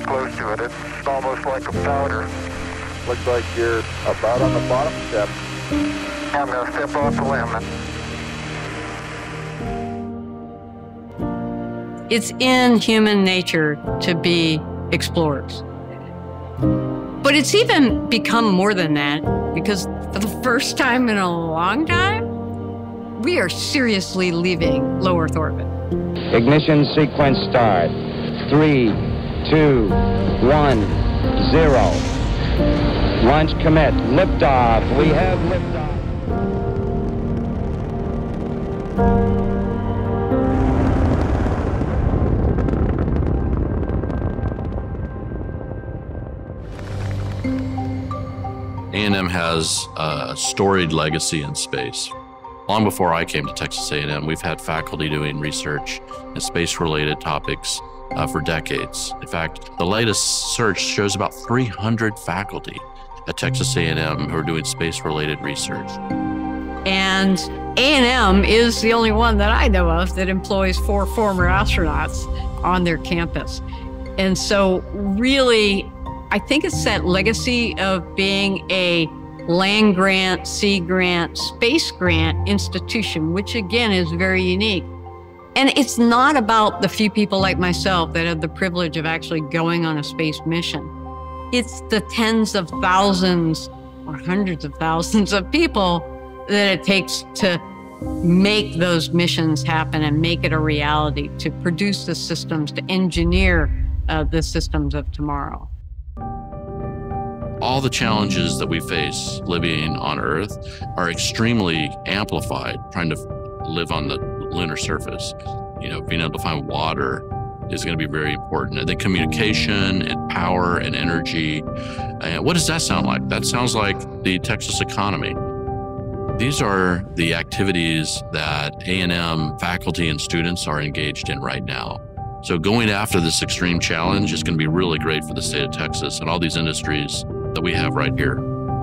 close to it. It's almost like a powder. Looks like you're about on the bottom step. I'm going to step off the limb. It's in human nature to be explorers. But it's even become more than that, because for the first time in a long time, we are seriously leaving low Earth orbit. Ignition sequence start. 3, 2, 1, 0. Launch commit. Liftoff. We have liftoff. A&M has a storied legacy in space. Long before I came to Texas A&M, we've had faculty doing research in space-related topics for decades. In fact, the latest search shows about 300 faculty at Texas A&M who are doing space-related research. And A&M is the only one that I know of that employs 4 former astronauts on their campus. And so really, I think it's that legacy of being a land grant, sea grant, space grant institution, which again is very unique. And it's not about the few people like myself that have the privilege of actually going on a space mission. It's the tens of thousands or hundreds of thousands of people that it takes to make those missions happen and make it a reality, to produce the systems, to engineer the systems of tomorrow. All the challenges that we face living on Earth are extremely amplified, trying to live on the lunar surface. You know, being able to find water is going to be very important. And then communication and power and energy. And what does that sound like? That sounds like the Texas economy. These are the activities that A&M faculty and students are engaged in right now. So going after this extreme challenge is going to be really great for the state of Texas and all these industries that we have right here.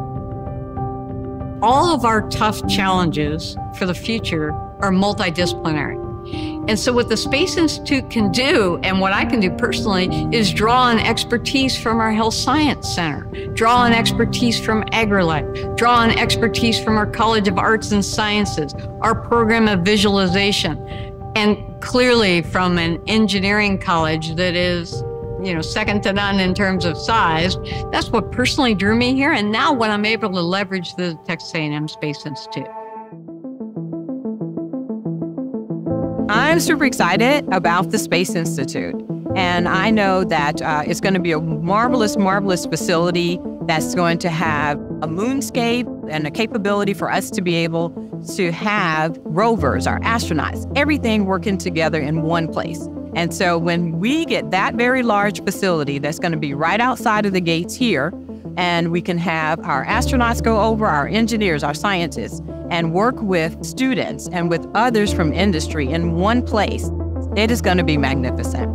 All of our tough challenges for the future are multidisciplinary. And so what the Space Institute can do, and what I can do personally, is draw on expertise from our Health Science Center, draw on expertise from AgriLife, draw on expertise from our College of Arts and Sciences, our program of visualization, and clearly from an engineering college that is, you know, second to none in terms of size. That's what personally drew me here, and now what I'm able to leverage the Texas A&M Space Institute. I'm super excited about the Space Institute, and I know that it's going to be a marvelous, marvelous facility that's going to have a moonscape and a capability for us to be able to have rovers, our astronauts, everything working together in one place. And so when we get that very large facility that's going to be right outside of the gates here, and we can have our astronauts go over, our engineers, our scientists, and work with students and with others from industry in one place, it is going to be magnificent.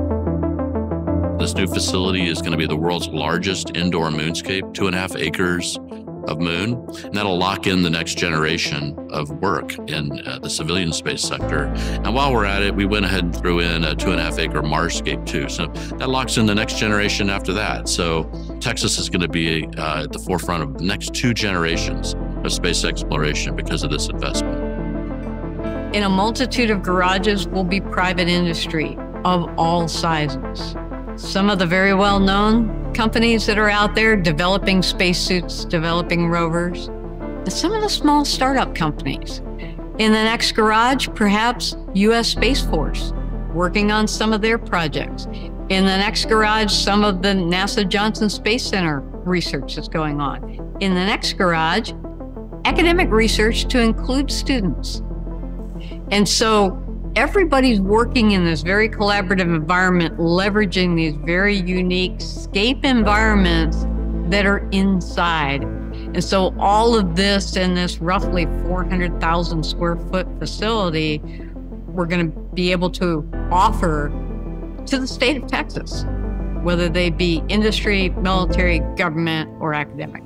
This new facility is going to be the world's largest indoor moonscape, 2.5 acres of moon, and that'll lock in the next generation of work in the civilian space sector. And while we're at it, we went ahead and threw in a 2.5 acre Marscape too. So that locks in the next generation after that. So Texas is going to be at the forefront of the next 2 generations of space exploration because of this investment. In a multitude of garages will be private industry of all sizes. Some of the very well-known companies that are out there developing spacesuits, developing rovers, and some of the small startup companies. In the next garage, perhaps U.S. Space Force, working on some of their projects. In the next garage, some of the NASA Johnson Space Center research that's going on. In the next garage, academic research to include students. And so everybody's working in this very collaborative environment, leveraging these very unique scape environments that are inside. And so all of this in this roughly 400,000 square foot facility, we're going to be able to offer to the state of Texas, whether they be industry, military, government, or academic.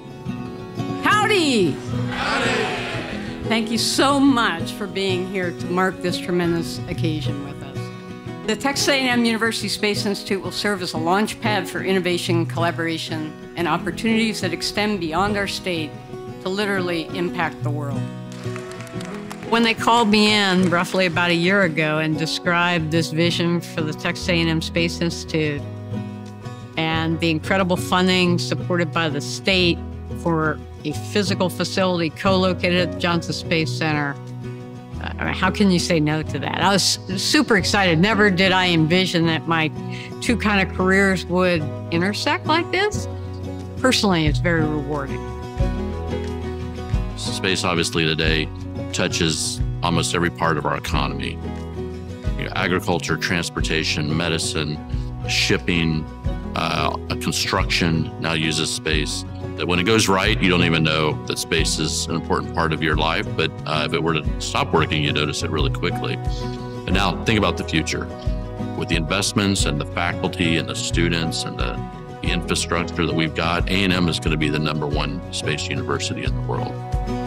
Howdy! Howdy! Thank you so much for being here to mark this tremendous occasion with us. The Texas A&M University Space Institute will serve as a launch pad for innovation, collaboration, and opportunities that extend beyond our state to literally impact the world. When they called me in roughly about a year ago and described this vision for the Texas A&M Space Institute and the incredible funding supported by the state for a physical facility co-located at the Johnson Space Center, how can you say no to that? I was super excited. Never did I envision that my two kind of careers would intersect like this. Personally, it's very rewarding. Space, obviously, today touches almost every part of our economy. Agriculture, transportation, medicine, shipping, construction now uses space. That when it goes right, you don't even know that space is an important part of your life. But if it were to stop working, you notice it really quickly. And now think about the future. With the investments and the faculty and the students and the infrastructure that we've got, A&M is going to be the #1 space university in the world.